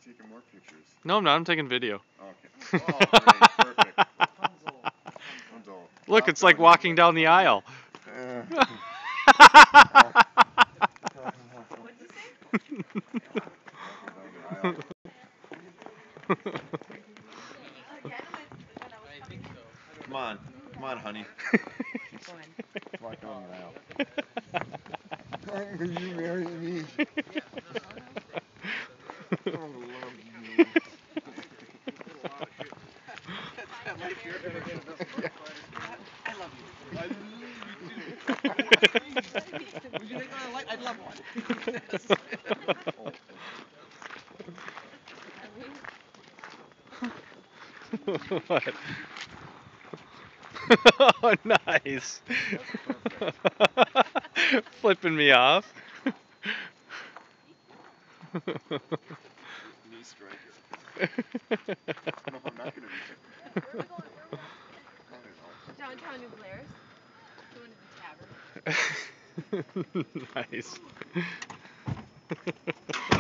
taking more pictures. No, I'm not. I'm taking video. Okay. Oh, great. Perfect. Look, it's like walking down the aisle. Come on. Come on, honey. Walk down the aisle. Will you marry me? I love you. I love you. Would you like one? I'd love one. What? Oh, nice. Flipping me off. Knee striker. No, I'm not going to be here. Where are we going? Downtown to Glarus? Going to the tavern. Nice.